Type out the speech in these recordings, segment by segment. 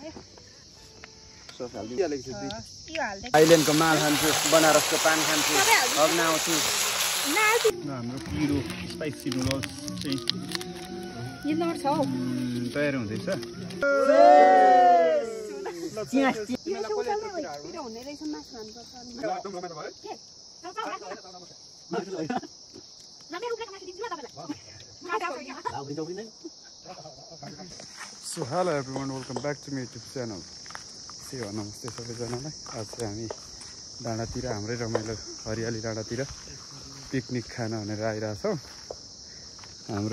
थाइल्यान्डको माल खान्छु, बनारसको पान खान्छु, अब आउँछु। हाम्रो पिरो स्पाइसी नुडल्स चाहिँ तयार हुँदैछ। So hello everyone, welcome back to my YouTube channel. नमस्ते सबैजनालाई। आज चाहिँ हामी डाँडातिर हाम्रै रमाइलो हरियाली डाँडातिर पिकनिक खान भनेर आइरहेछौँ। हाम्रो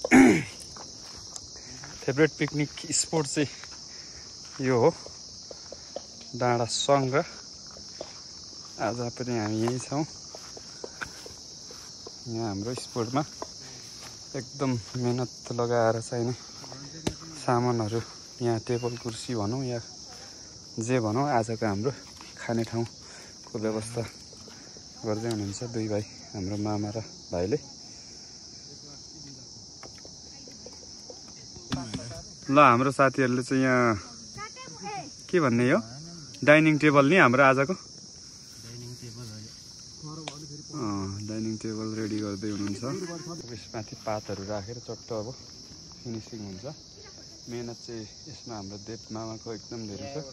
फेभरेट पिकनिक स्पोट चाहिँ यो हो डाँडा सङ्घ। आज पनि हामी यहीँ छौँ। यहाँ हाम्रो स्पोटमा एकदम मेहनत लगाएर चाहिने सामानहरू, यहाँ टेबल कुर्सी भनौँ या जे भनौँ, आजको हाम्रो खाने ठाउँको व्यवस्था गर्दै हुनुहुन्छ दुई भाइ, हाम्रो मामा र भाइले। ल हाम्रो साथीहरूले चाहिँ यहाँ के भन्ने यो डाइनिङ टेबल नि हाम्रो आजको डाइनिङ टेबल रेडी गर्दै हुनुहुन्छ। यसमाथि पातहरू राखेर चट्ट अब फिनिसिङ हुन्छ। मेहनत चाहिँ यसमा हाम्रो देव मामाको एकदम धेरै छ।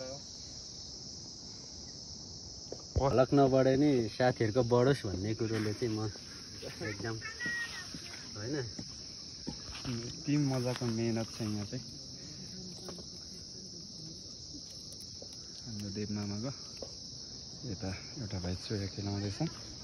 हलक नबढे नि साथीहरूको बढोस् भन्ने कुरोले चाहिँ म एकदम होइन टिम मजाको मेहनत छ यहाँ चाहिँ हाम्रो देव मामाको। यता एउटा भाइ चोया खेलाउँदैछ।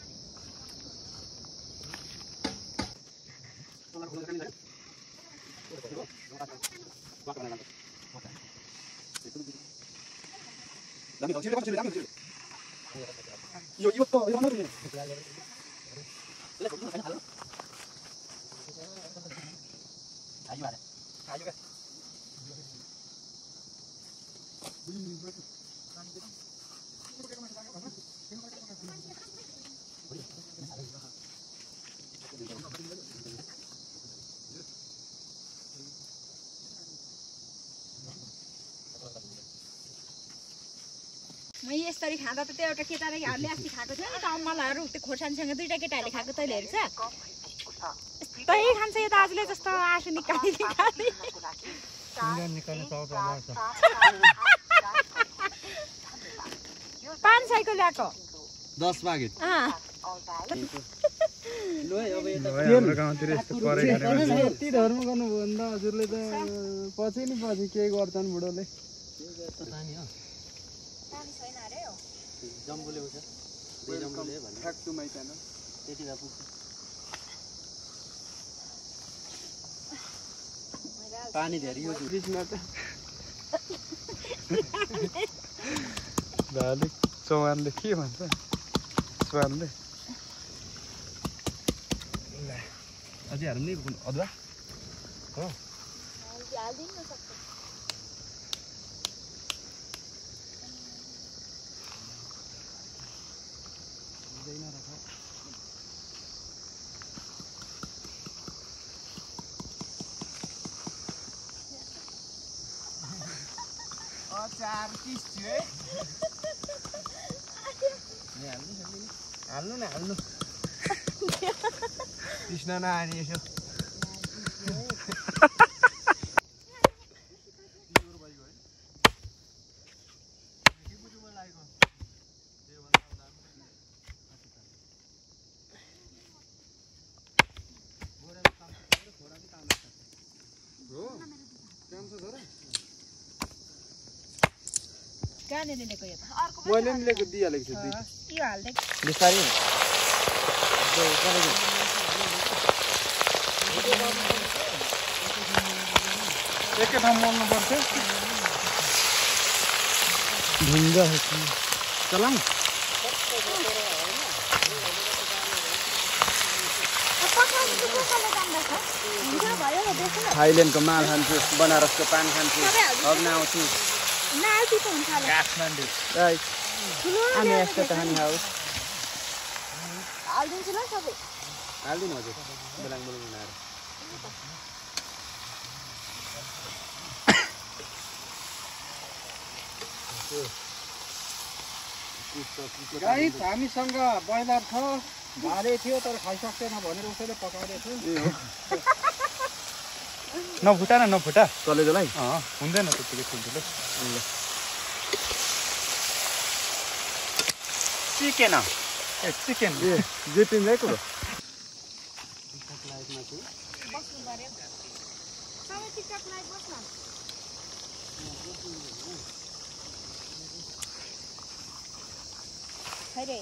म यसरी खाँदा त त्यो एउटा केटाले अस्ति खाएको थियो नि त, अम्मलाहरू त्यो खोर्सानीसँग दुईटा केटाहरूले खाएको तैँले हेर्छ त्यही खान्छ। यो दाजुले जस्तो आँसु निकाल्ने 500 को ल्याएको 10 पाकेट। यति धर्म गर्नुभयो भने त हजुरले त पछि नि पछि केही गर्छन् बुढोले। जम्बुले उठ्छ जम्बुले भन्नु ब्याक टु माई च्यानल। त्यति भए पुग्छ। पानी धेरै यो बिचमा त भाले चौहानले के भन्छ चौहानले अझै हाल्नु नि अदुवा हो। हाल्नु न हाल्नु कृष्ण नहानी यसो मैले नि लिएको दिइहालेको छु। यो हाल्दै बिस्तारै एकै ठाउँ मोड्नु पर्छ। ढुङ्गा चलाउँ थाइल्यान्डको माल खान्छु, बनारसको पान खान्छु, अब आउँछु काठमाडौँ। हामी यस्तो त खाने हाउस हालिदिन्छु ल सबै। हालिदिनु हजुर बेलाङ बेलाङ बनाएर। गाइस हामीसँग ब्रोइलर छ भाले थियो तर खाइसक्दैन भनेर उसैले पकाउँदै थियो नफुटा न नफुटा कलेजोलाई हुँदैन त्यतिकै ठुल्ठुलो चिकेन ए चिकेन जे पिन्दै कुरो बस्नु पर्यो सबै टिकटक लाइभ बस्न खैरे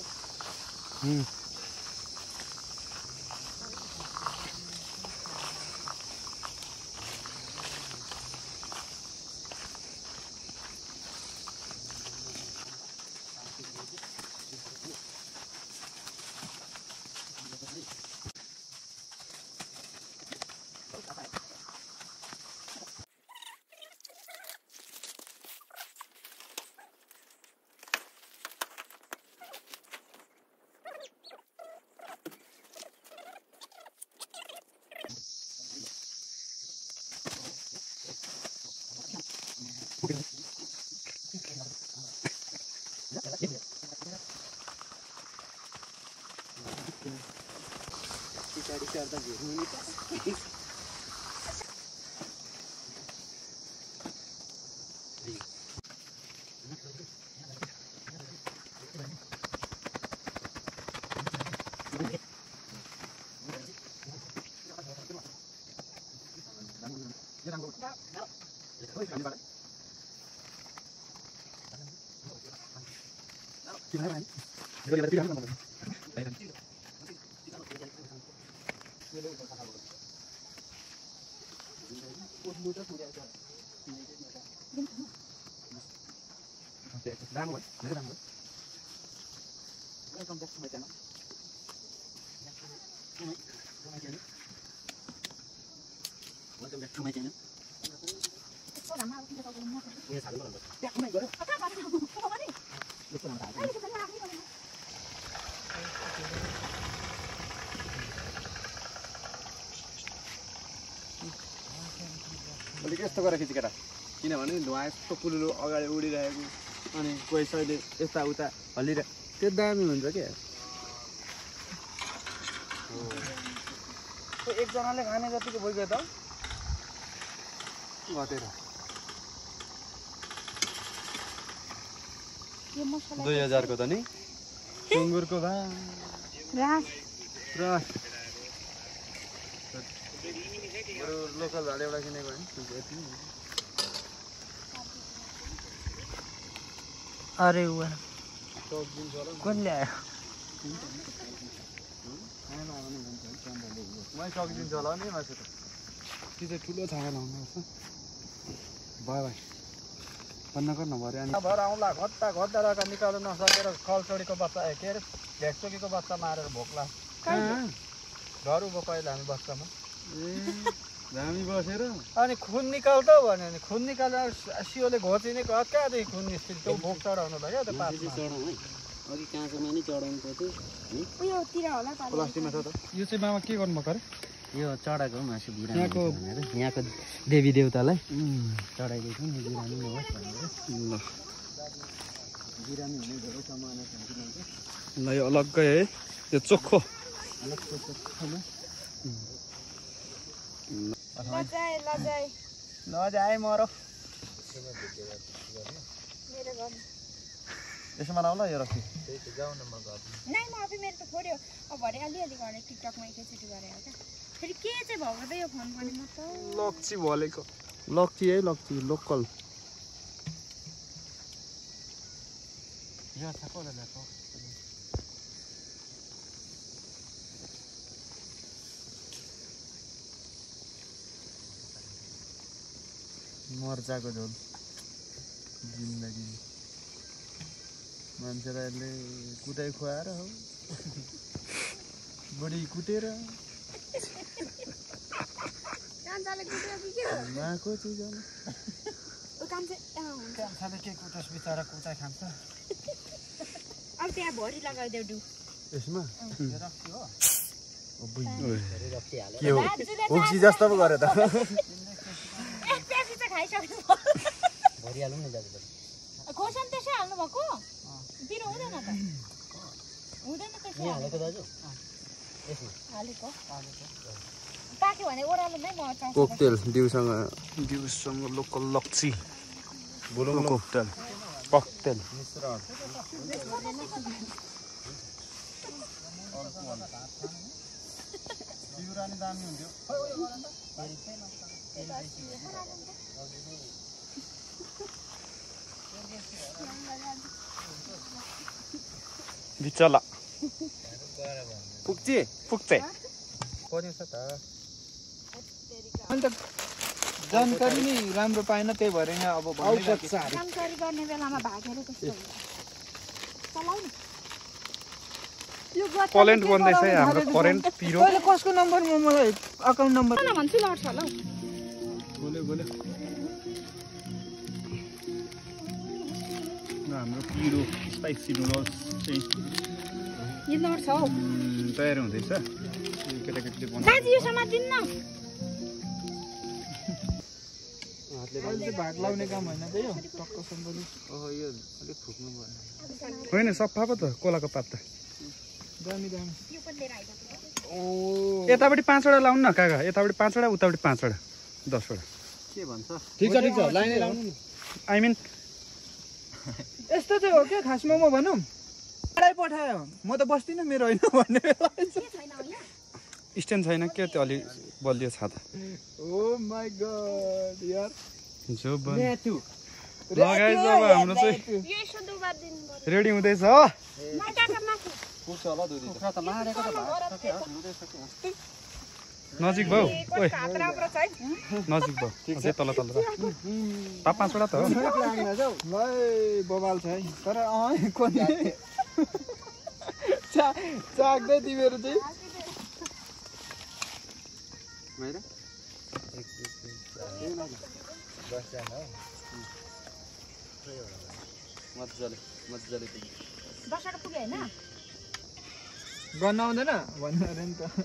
अलिक यस्तो गरेर खिच केटा किनभने धुवा यस्तो पुलुलो अगाडि उडिरहेको अनि कोही सहिले यताउता हल्लिरहेको त्यो दामी हुन्छ क्या एकजनाले खाने जतिको भइगयो त घटेर 2000 को त नि सुँगुरको भा रस लोकल भाले एउटा किनेको होइन अरे वाह कुन ल्यायो मै सकिदिन्छु होला नि मासु त त्यो चाहिँ ठुलो छाया लाउनुपर्छ भयो भाइ बन्द गर्न पऱ्यो अनि भएर आउँला घट्टा घट्टा रहेका निकाल्नु नसकेर कलचोडीको बच्चा के अरे भेटचोकीको बच्चा मारेर भोक्ला घर उभो पहिला हामी बच्चामा हामी बसेर अनि खुन निकाल त भन्यो नि खुन निकालेर सियोले घोचिने कहाँदेखि खुन निस्किन्छ त्यो भोक चढाउनुलाई क्या त्यो पासमा अघि काँचोमा नि चढाउनु पर्थ्यो उयोतिर होला त प्लास्टिकमा छ त यो चाहिँ मामा के गर्नुभएको अरे यो चढाएको मासु बिरामी भनेर यहाँको देवी देवतालाई चढाइदिएको नि बिरामी नहोस् भनेर ल बिरामी हुने धेरै सम्भावना छ ल यो अलग्गै है यो चोखो नजाए मरो मेरो घर यसमा लाउला यो रक्सी नै म अभी मेरो त छोड्यो अब भरे अलिअलि गरेँ टिकटकमा एकैचोटि गरेँ हो क्या फेरि के चाहिँ भएको त यो फोन पनि म त लक्ची भलेको लक्ची है लक्ची लोकल मर्चाको झोल जिन्दगी मान्छेलाई कुटाइ खुवाएर हो बुढी कुटेर माको चिज कान्छाले के कुटोस् बिचरा कुटाइ खान्छ अब त्यहाँ भरि लगाइदेऊ डु यसमा के हो हुक्सी जस्तो पो गरे त खाइसक्नु भरिहालौँ न दाजु खोर्सानी त्यसै हाल्नु भएको पिरो हुँदैन त हुँदैन त्यसै हालेको दाजु यसमा हालेको पाक्यो भने ओह्रालो नै म चाउँछु कोकटेल दिउसँग लोकल लक्सी कोकटेल ककटेल बिचला पुग्छ पुग्छ अन्त जानकारी नै राम्रो पाएन त्यही भएर यहाँ अब जानकारी गर्ने बेलामा भागेर त्यस्तो हुन्छ चलाउ न करेन्ट बन्दैछ है हाम्रो करेन्ट पिरो तैँले कसको नम्बरमा मलाई अकाउन्ट नम्बर भन्छु लड्छ होला हौ बोले हाम्रो पिरो स्पाइसी नुडल्स चाहिँ यो लड्छ हौ तयार हुँदैछ केटाकेटीले बनाउँछ दाजु यो समात दिन्न भाग लाउने काम होइन त यो टक्कसम्म यो अलिक फुक्नु पर्ने होइन सफा पो त कोलाको पात त दामी दामी यो पनि लिएर आइज यतापट्टि 5वटा लाउनु न काका यतापट्टि 5वटा उतापट्टि 5वटा 10वटा के भन्छ ठिक छ लाइनै लाउनु न आई मिन यस्तो चाहिँ हो क्या खासमा म भनौँ पठाइ पठायो म त बस्दिनँ मेरो होइन भन्ने बेला स्ट्यान्ड छैन के त्यो अलि बलियो छाता ओ माई गॉड यार जो बन नेतु लगाइ जब हाम्रो चाहिँ यो यसो दुबार दिनु पर्यो रेडी हुँदैछ माटाका माथि पुग्छ होला दुई कुखुरा त मारेको त भात सक्यो नजिक भयो ओइ हात राम्रो छ है नजिक भयो अझै तल तल र 5वटा त हो लाग्न जाऊ ल बबाल छ है तर कोनी चाक्दै तिमीहरू चाहिँ माइरा मजाले मजाले 10वटा पुग्यो हैन गर्न आउँदैन भन्नु अरे नि त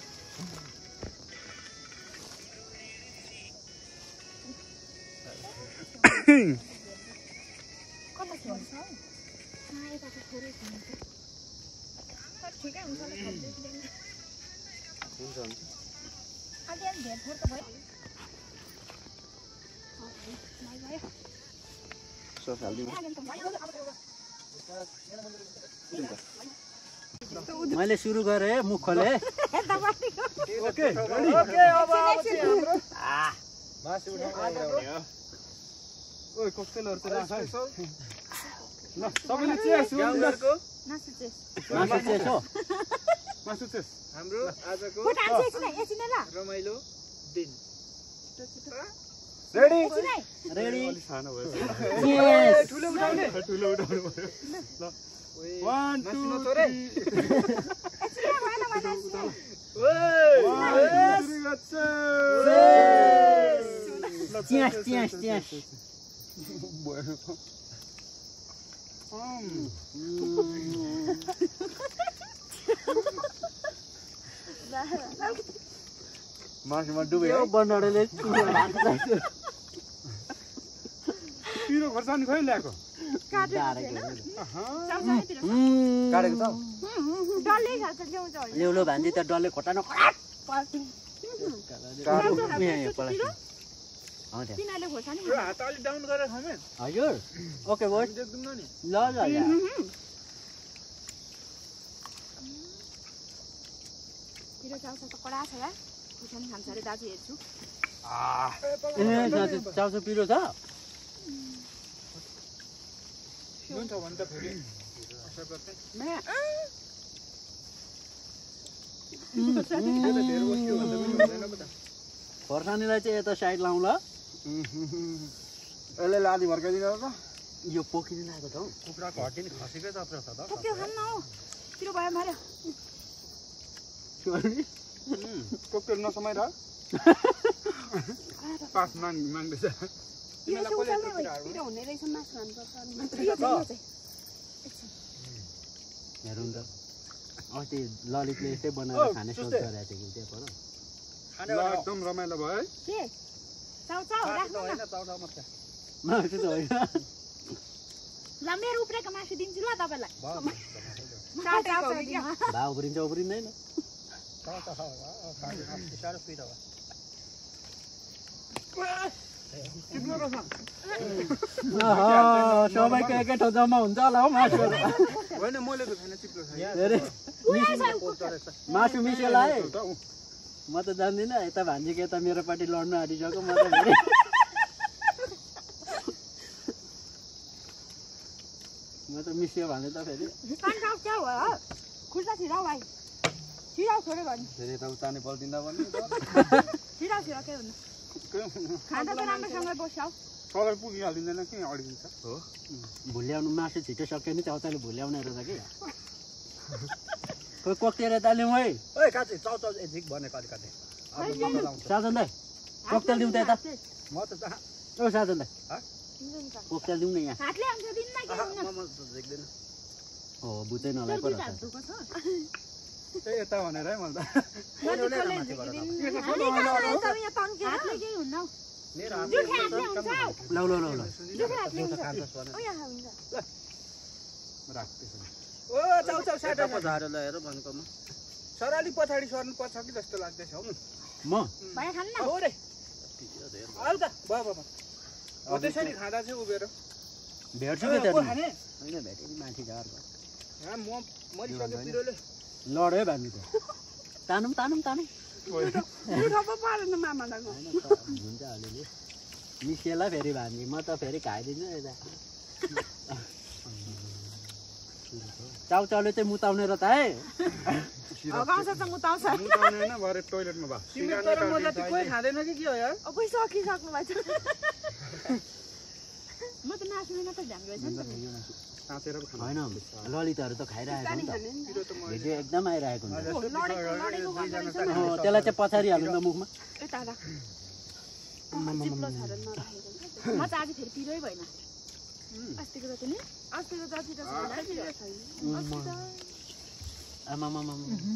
कता छ यता त थोरै छ ठिकै हुन्छ होला हुन्छ हुन्छ अलि अलि धेर थोर त भयो सस हाल्दिनु मैले सुरु गरेँ मुख खोले ओके अब मासु उठाउनु हो ओइ कोक्टेलहरु त राख है ल सबैले चेस गाउँघरको मासु चाहिँ मासु चाहिँ छ मासु चेस हाम्रो आजको फोटो हाल्छु एकछिन ल रमाइलो दिन रेडी एकछिन है रेडी अलि सानो भयो ठुलो उठाउने ठुलो उठाउनु पर्यो ल 1 2 थोरै एकछिन भएन भएन च्यास च्यास च्यास मासुमा डुब्यो यो बनडले पिरो खोर्सानी खै ल्याएको काटेको छ डल्लै खान्छ ल्याउँछ ल्याउलो भान्जी त डल्ले खोटानो खराब तिनीहरूले खोर्सानी हात अलि डाउन गरेर खामे हजुर ओके बोस देख्दैनौ नि ल ल पिरो चाउचा त कडा छ या खोर्सानी खान्छ अरे दाजु हेर्छु चाउचाउ पिरो छ हुन्छ भने त फेरि असर गर्छ धेरै बस्यो भन्दा पनि हुँदैन पो त खोर्सानीलाई चाहिँ यता साइड लाउँ ल यसले लादी भर्काइदिनु त यो पोखिनु लागेको छ हौ कुखुराको हड्डी नि खसेकै जत्रो छ त त्यो खान्न हौ पिरो भयो मार्यो कोक्टेल नसमाइरा पास माग्दैछ यो चाहिँ उचाल्दै भयो पिरो हुने रहेछ मासु खानुपर्छ यो चाहिँ हेरौँ त अस्ति ललितले यस्तै बनाएर खाने सोच गरेको थियो कि त्यहाँ पर ल एकदम रमाइलो भयो है के चाउचाउ राख्नु न मासु त होइन ल मेरो उब्रेको मासु दिन्छु ल तपाईँलाई भा उब्रिन्छ उब्रिँदैन सबैको एकै ठाउँ जम्मा हुन्छ होला हौ मासुहरू होइन मैले त खाना चिप्लो छ मासु मिसेला है म त जान्दिनँ यता भान्जीको यता मेरो पार्टी लड्नु आँटिसक्यो म त फेरि म त मिसियो भने त फेरि खुर्सा छिराउ भाइ छिराउ छोड्यो भने फेरि यता उचाल्ने पल्टिँदा पनि छिराउ छिराउ के हुनु खाँदा त राम्रोसँग बस्छौ कलर पुगिहालिँदैन कि अडिन्छ हो भुल्याउनु मासु छिटो सक्यो नि चाउचाउले भुल्याउने रहेछ कि कोही कोक्तेर ताल्यौँ है ओइ काटे चाउ झिक भनेको अलिकति साजन दाई कोक्तेल दिउँ त यता म त ओ साजन दाई कोक्तेल दिउँ न यहाँ हातले आउँछ दिन्न के हुन्न म झिक्दैन हो बुझ्दैन होला पो रहेछ यता भनेर है मैले हातले केही हुन्न हौ लौ लौ लौ लौ ओ चाउ चाउ साटा झारेर ल्याएर भनेको म सराली पछाडि सर्नु पर्छ कि जस्तो लाग्दैछ हौ म भाइ खान्न हो रे हल्का भयो हो त्यसरी खाँदा चाहिँ उभिएर भेट्छु कि को त्यहाँ खाने होइन भेटेँ माथि झार यहाँ म मरिसक्यो पिरोले लड है भान्जी त तानौँ तानौँ तानौँ हुन्छ अलिअलि मिसिएला फेरि भान्जी म त फेरि खाइदिन्छु यता चाउचाउले चाहिँ मुताउने र त है मुताउने होइन भरे टोइलेटमा भयो तिमी तर म जति कोही खाँदैन कि के हो यार कोही सकिसक्नु भएको छ म त नाच्नु मात्रै ध्यान रहेछ नि त साँचेर पो खानु होइन ललिताहरू त खाइरहेको नि त भिडियो एकदम आइरहेको हुन्छ त्यसलाई चाहिँ पछाडि हाल्नु त मुखमा म चाहिँ आज फेरि पिरै भएन अस्तिको जति नि अस्तिको जति त आमामामा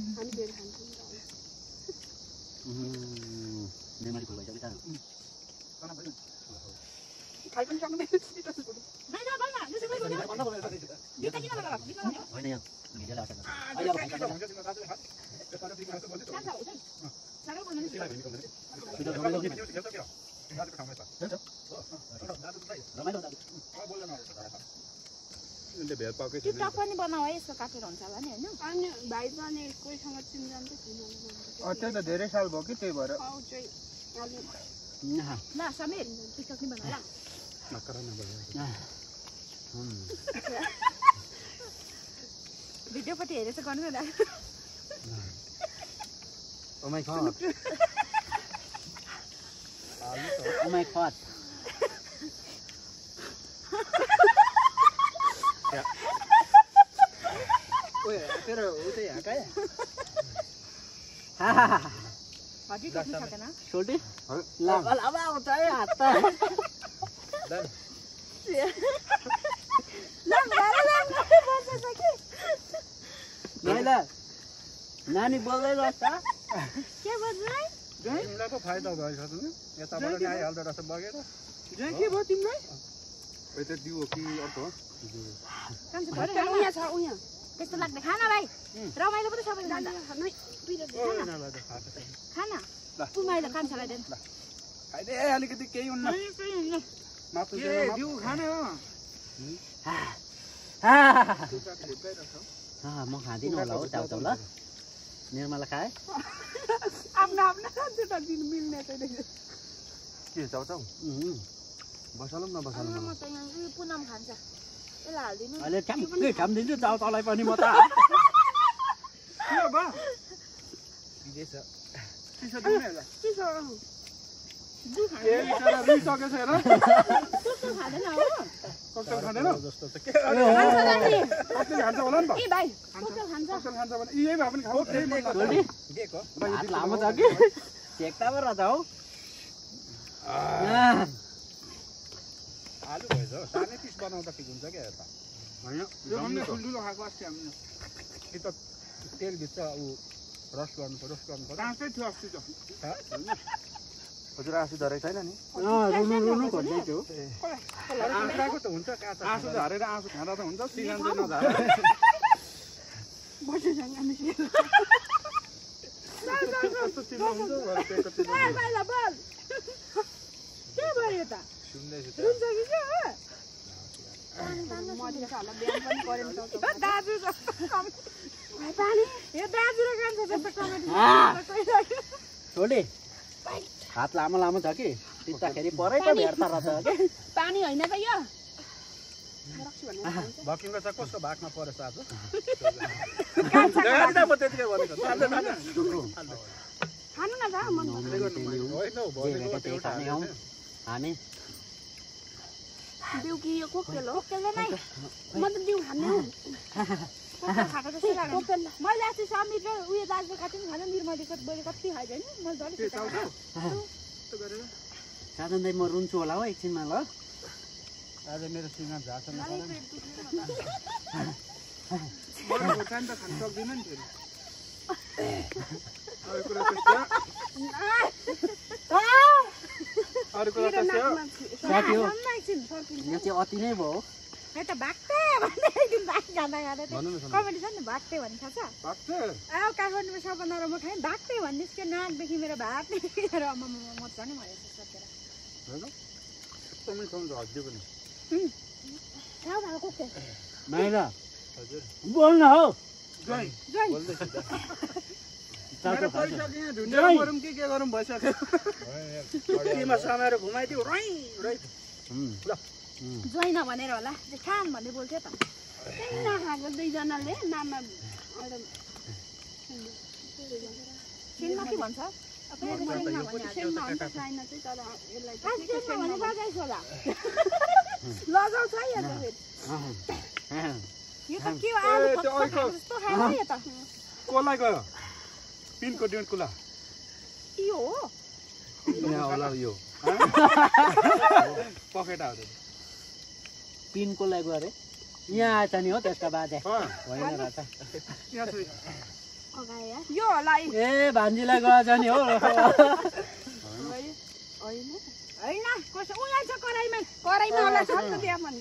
बेमारी फुल भइसक्यो होइन यहाँ भिडियो लाग्छ भेट पाएकै छैन टिकटक पनि बनाऊ है यसको काटेर हुन्छ होला नि होइन अनि भाइ पनि कोहीसँग चिन्जान त छैन त्यही त धेरै साल भयो कि त्यही भएर ल समीर टिकटक नि बनाऊ ल नकर नबोल भिडियोपट्टि हेरेर चाहिँ गर्नु न Oh my god. Oh my god. ओए तेरो उतै हाका हड्डी टेक्नु सकेन छोटी लामा आउँछ है हात त नाइला नानी बोल्दै रहेछ के बज्रै तिमीलाई पो फाइदा भएछ त नि यताबाट नि आइहाल्दो रहेछ बगेर जहाँ के भयो तिमीलाई खोइ त दिउ हो कि अर्को हो उहाँ छ उहाँ त्यस्तो लाग्दैन खाना भाइ रमाइलो पनि सबैले खान्छ खाना पुमाइलो कान्छालाई देन खाइदे अलिकति केही हुन्न माथि के दिउ खाने हो म खाँदिनँ होला हौ चाउचाउ ल निर्मला खाए आफ्नो खान्छ त दिन मिल्ने छैन के चाउचाउ बसालौँ न बसालौँ म त यहाँ पुनम खान्छ यसलाई हालिदिनु अहिले ठ्याम्कै दिन्छु चाउचाउलाई पनि म त के हो बा विदेश चिसो दिने होला चिसो ए बिचरा रुइसकेको छ हेर त्यस्तो खाँदैन हो कक्टेल खाँदैन जस्तो छ कक्टेल खान्छ होला नि त ए भाइ कोकटेल खान्छ कक्टेल खान्छ भने यही भए पनि खाऊ त्यही मन लाग्छ दिएको हात लामो छ कि चेक्ता पो रहेछ हौ आलु भएछ सानै पिस बनाउँदा ठिक हुन्छ क्या यता होइन यो पनि ठुल्ठुलो खाएको अस्ति हामीले कि त तेलभित्र ऊ रस गर्नु पर्यो काँचै थियो अस्ति त हजुर आँसु झरेको छैन नि रुनु खोज्दैछु आँखाको त हुन्छ आँसु झरेर आँसु खाँदा त हुन्छ सिजन चाहिँ नझार कस्तो चिल्लो हुन्छ भरेको चिल्लो के भयो त सुन्दैछु रुन्छ कि के हो दाजु पानी यो दाजु र कान्छ जस्तो कमेडी छोडे हात लामो लामो छ कि पित्ताखेरि परै त भेट्दा रहेछ के पानी होइन त यो भकिङको चाहिँ कसको भागमा परेछ आज खानु न भा मन हामी बिउकी यो कोकटेल हो नै म त बिउ खान्ने हो खाएको जस्तो लाग्यो मैले अस्ति समीर र उयो दाजु खाथेँ नि खानु निर्मलीको मैले कति खाइदिएँ नि मैले झन् साधन दाइ म रुन्छु होला हो एकछिनमा ल आज मेरो सिँगार झार्छ नपरेन खान त खान सक्दिन नि फेरि अरू कुरा त्यस्तै हो साथी हो यो चाहिँ अति नै भयो त भाग्टे भन्ने एकदिन भाग खाँदा खाँदै कमेडी छ नि भाग्टे भन्ने थाहा छ भाग्छ काठमाडौँमा सबभन्दा राम्रो खाएँ भाग्टे भन्ने के नाकदेखि मेरो भात निस्केर म झन् मैले सकेर होइन एकदमै खाउँछ हड्डी पनि थाहा भएको कोकटेल माइला हजुर बोल्न हौ बोल्दैछु त मेरो परिसक्यो ढुन्डे गरौँ के गरौँ भइसक्यो टीमा समाएर घुमाइदियो रै ज्वाइन भनेर होला खाम भन्ने बोल्थ्यो त नखाएको दुईजनाले नाममा सिनमा के भन्छ लगाउँछ है यो त के हो आलु जस्तो खायो यो त कसलाई गयो पिनको डेढ कुला यो हो यहाँ होला यो पखेटाहरू पिनको लागि गरे यहाँ आएछ नि हो त्यसका बाजे होइन रहेछ यो होला ए भान्जीलाई गएछ नि हो होइन कसो उहाँ छ कराईमा होला छ नि त त्यहाँ पनि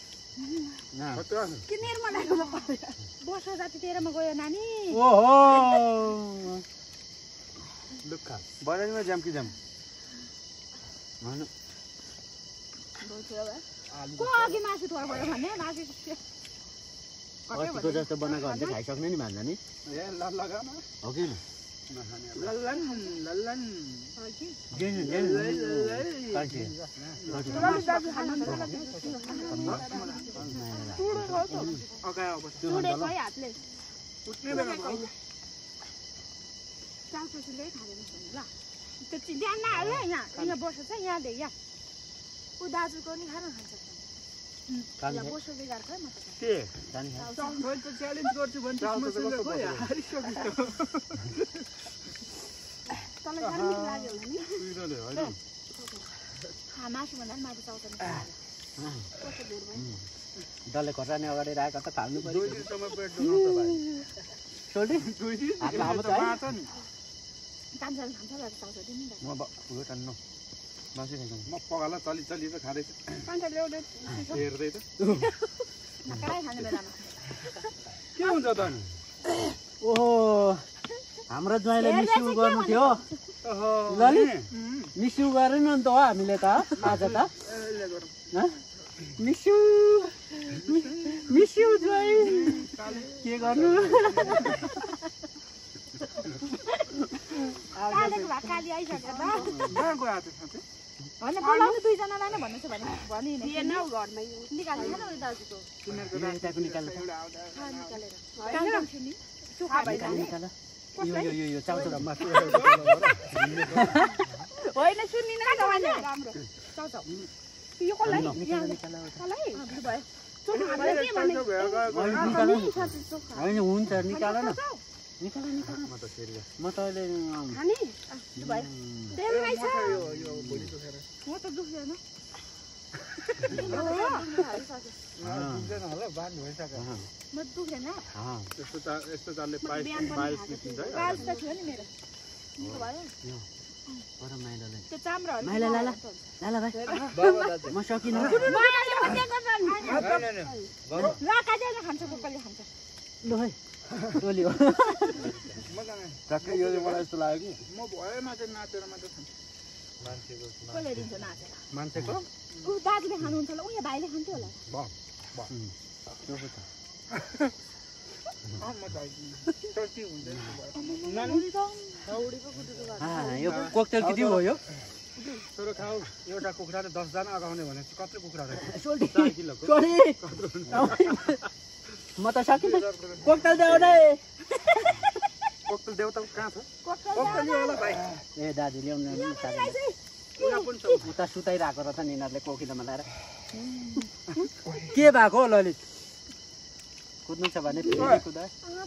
कि निर्मलाको वर्षा जाति तेह्रमा गयो नानी ओहो लुक्खा बजारमा जाम कि जाम को अघि मासु थोर भयो भने मासु अस्तिको जस्तो बनाएको भने चाहिँ खाइसक्ने नि भान्जा नि ए लगा न हो कि लल्लन लल्लन हातले उठ्ने बेला चासोले खाँदैन ल त्यो ध्यान नहाल्यो यहाँ बस्छ छ यहाँले यहाँ ऊ दाजुको नि खान खान्छ यहाँ बस्छ बेगार खै म त के च्यालेन्ज गर्छु भने तँलाई साह्रो मिठो लाग्यो होला नि सुइरोले होइन मासु भन्दा पनि मासु चाउँछ डल्ले खोर्सानी अगाडि राखेको त खानु पर्यो 2 दिनसम्म पेट दुखाउँछ भाइ छोडी 2 दिन हात लामो छ है बाँच नि कान्छाले खान्छ ल चाउँछ दिनु नि म उयो टान्नु मासु खाइदिनु म पगाला चली त खाँदैछु कान्छाले एउटा हेर्दै त कराई खाने बेलामा के हुन्छ त अनि ओहो हाम्रो ज्वाइँले मिस्यु गर्नु थियो ल नि मिस्यु गरेन नि त हो हामीले त आज त मिस्यु मिस्यु ज्वाइँ के गर्नु कालेको भए काली आइसक्यो त कहाँ गयो आज साथी होइन बोलाउनु दुईजनालाई नै भन्नु छ भने भनि थिएन हौ घरमै निकाल्नु न उयो दाजुको यताको निकाल्नु निकालेर होइन सुखा भइसक्यो निकाल यो चाउचाउ होइन सुन्दिन नि त भने राम्रो चाउँछ यो कसलाई निकाल निकाल कसलाई भयो चोखा हाल्दै के भने होइन हुन्छ निकाल न निकाल निकाल म त फेरि म त अहिले खाने भयो तेलमै छ म त दुख्दैन दुख्दैन होला बाँध भइसक्यो म दुख्दैन यस्तो चालले पाइस निस्किन्छ है काल त थियो नि मेरो निको भयो पर माइलालाई त्यो चाम्रो माइला लाला लाला भाइ म सकिनँ राकाले खान्छ कुकुरले खान्छ ल है टोली हो ट्याक्कै यो चाहिँ मलाई यस्तो लाग्यो कि म भएमा चाहिँ नाचेर मात्र खान्छु कसले दिन्छ नाचेर मान्छेको ऊ दाजुले खानुहुन्छ होला उयो भाइले खान्थ्यो होला यो कोकटेल किति हो यो तर खाऊ एउटा कुखुराले 10 जना अगाउने भने कत्रो कुखुरा रहेछ सोल्टी 4 किलोको सोल्टी म त सकिनँ कोकटेल देऊ दे कोकटेल देउता कहाँ छ कोकटेल होला भाइ ए दाजु ल्याउनु उता सुताइरहेको रहेछ नि यिनीहरूले कोकिलोमा ल्याएर के भएको हो ललित कुद्नु छ भने फेरि कुदा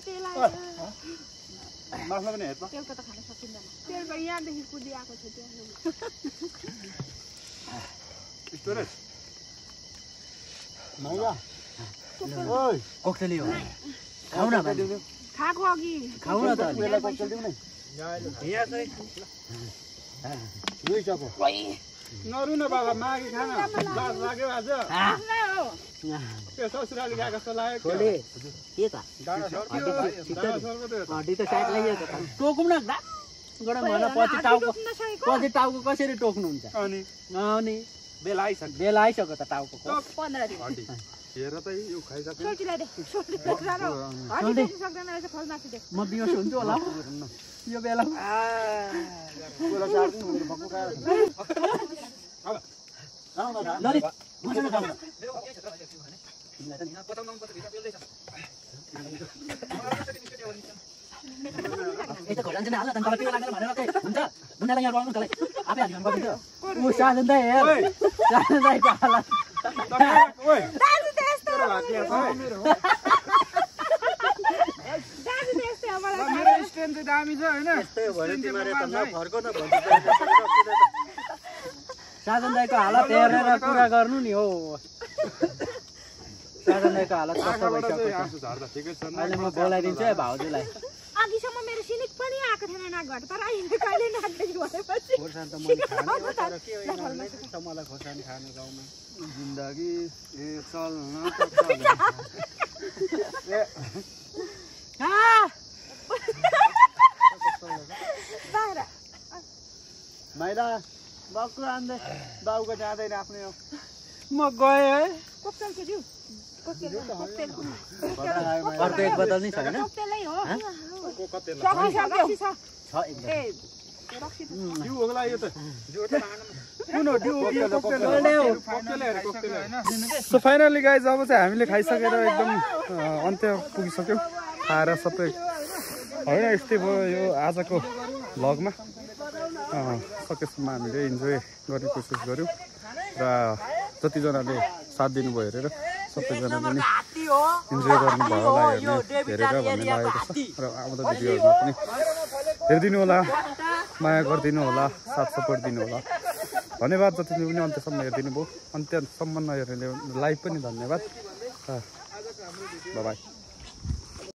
मासुलाई पनि हेर्नु तेलको त खान सकिँदैन तेलको यहाँदेखि कुदिआएको छ त्यो स्टोरेज मौला ओइ कोकटेल हो खाऊ न भाइ खाएको अघि खाऊ न त बेला कोकटेल दिउ न यहाँ चाहिँ दुई चको नरु न बाबा मागी खान लाज लाग्यो आज त्यो ससुराली गएको जस्तो लाग्यो छोडे के त डाँडा सर्क्यो डाँडा सर्क्यो त्यो हड्डी त साइड लागिएको त टोकौँ न गड भन पछि टाउको कसरी टोक्नुहुन्छ अनि अनि बेला आइसक्यो बेला आइसक्यो त टाउको 15 दिन हड्डी हेर त यो खाइसक्यो सोल्टीलाई दे सोल्टी सानो हड्डी देख्न सक्दैन रहेछ फल मासु दे म बिहोस हुन्छु होला यो बेला कोला चार्जिङ हुँदैन भक्कु खाएर ललित मसँग खाऊ न यता घर जान्छ नि हाल न तँलाई के लागेर भनेर के हुन्छ मुन्नालाई यहाँ गर्नु तँलाई आफै हात गर्नु पर्छ ऊ साजन दाइ हेर साजन दाइको हालत ओइ दाजु त्यस्तो भाग्य छ दाजु त्यस्तो हो मलाई मेरो स्ट्यान्ड चाहिँ दामी छ होइन यस्तै हो भने तिमीहरु त नफर्को न भन्छु साजन दाइको हालत हेरेर कुरा गर्नु नि हो साजन दाइको हालत कस्तो भइसक्यो आँसु झार्दा ठिकै छ अहिले म बोलाइदिन्छु है भाउजूलाई अघिसम्म मेरो सिनिक पनि आएको थिएन नाकबाट तर अहिले कहिले नाच्दै भएपछि खोर्सानी त मैले खाने हो तर के गर्नु त मलाई खोर्सानी खाने गाउँमा जिन्दगी ए चल्न बाहिर माइला बक्कु आन्दै बाउको जाँदैन आफ्नै हो म गएँ है कोकटेलको दिउ कोकटेल अर्को एक बोतल नि छैन कोकटेलै हो कतै रक्सी छ छ एकदम ए रक्सी त दिउ होला यो त कुन हो दिउ सो फाइनली गाइज अब चाहिँ हामीले खाइसकेर एकदम अन्त्य पुगिसक्यौँ खाएर सबै होइन यस्तै भयो यो आजको भ्लगमा सकेसम्म हामीले इन्जोय गर्ने कोसिस गऱ्यौँ र जतिजनाले साथ दिनुभयो हेरेर सबैजनाले नै इन्जोय गर्नुभयो होला हेरेर भन्ने लागेको छ र आउँदो भिडियोहरूमा पनि हेरिदिनु होला माया गरिदिनु होला साथ सपोर्ट दिनु होला धन्यवाद जतिले पनि अन्त्यसम्म हेरिदिनु भयो अन्त्यसम्म नहेर्नेले लाइभ पनि धन्यवाद बाई